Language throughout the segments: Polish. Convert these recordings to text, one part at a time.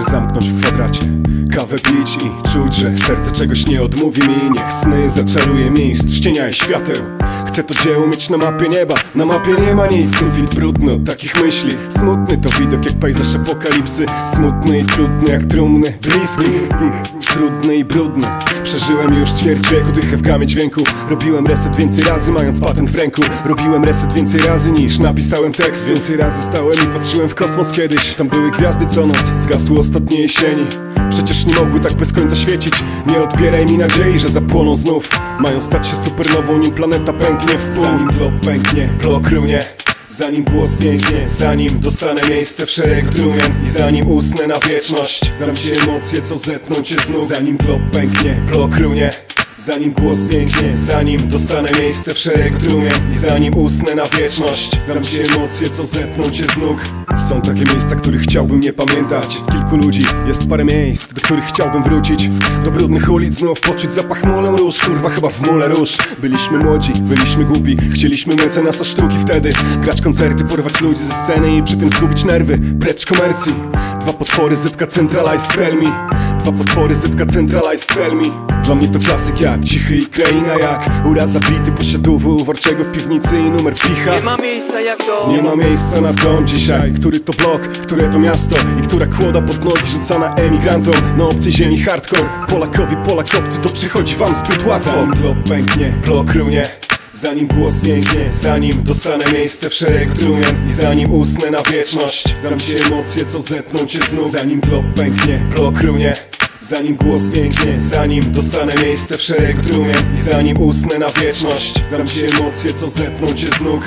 się zamknąć w kwadracie, kawę pić i czuć, że serce czegoś nie odmówi mi. Niech sny zaczaruje mistrz cienia i świateł. Chcę to dzieło mieć na mapie nieba. Na mapie nie ma nic, sufit brudny od takich myśli. Smutny to widok jak pejzaż apokalipsy. Smutny i trudny jak trumny bliskich. Trudny i brudny. Przeżyłem już ćwierć wieku, dychę w gamie dźwięków. Robiłem reset więcej razy, mając patent w ręku. Robiłem reset więcej razy niż napisałem tekst. Więcej razy stałem i patrzyłem w kosmos kiedyś. Tam były gwiazdy co noc, zgasły ostatnie jesieni. Przecież nie mogły tak bez końca świecić. Nie odbieraj mi nadziei, że zapłoną znów. Mają stać się supernową, nim planeta pęknie w pół. Zanim glob pęknie, blok runie. Zanim głos zniknie, zanim dostanę miejsce w szereg trumien. I zanim usnę na wieczność, dam ci emocje, co zetną cię znów. Zanim glob pęknie, blok runie. Zanim głos zniknie, zanim dostanę miejsce w szereg trumien. I zanim usnę na wieczność, dam ci emocje, co zetną cię z nóg. Są takie miejsca, których chciałbym nie pamiętać. Jest kilku ludzi, jest parę miejsc, do których chciałbym wrócić. Do brudnych ulic znów poczuć zapach mulem róż. Kurwa, chyba w mule róż. Byliśmy młodzi, byliśmy głupi. Chcieliśmy mecenasa sztuki wtedy. Grać koncerty, porwać ludzi ze sceny i przy tym zgubić nerwy. Precz komercji. Dwa potwory, Zetka Centralized Tell Me. Dwa potwory, Zetka Centralized Tell Me. Dla mnie to klasyk jak Cichy i Kraina, jak uraza bity posiadówu Warczego w piwnicy i numer picha. Nie ma miejsca jak dom. Nie ma miejsca na dom dzisiaj. Który to blok, które to miasto i która kłoda pod nogi rzucana emigrantom na obcej ziemi hardcore. Polakowi Polak obcy to przychodzi wam zbyt łatwo. Zanim blok pęknie, blok runie. Zanim głos zniknie, zanim dostanę miejsce w szereg trumien. I zanim usnę na wieczność, dam ci emocje, co zetną cię z nóg. Zanim blok pęknie, blok runie. Zanim głos zniknie, zanim dostanę miejsce w szereg trumien. I zanim usnę na wieczność, dam ci emocje, co zetną cię z nóg.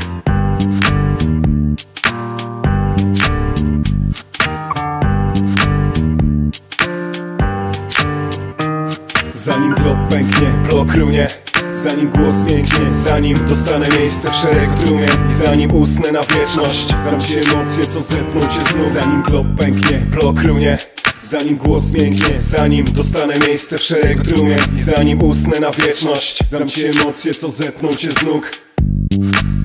Zanim blok pęknie, blok runie. Zanim głos zniknie, zanim dostanę miejsce w szereg trumien. I zanim usnę na wieczność, dam ci emocje, co zetną cię z nóg. Zanim blok pęknie, blok runie. Zanim głos zniknie, zanim dostanę miejsce w szereg trumien. I zanim usnę na wieczność, dam ci emocje, co zetną cię z nóg.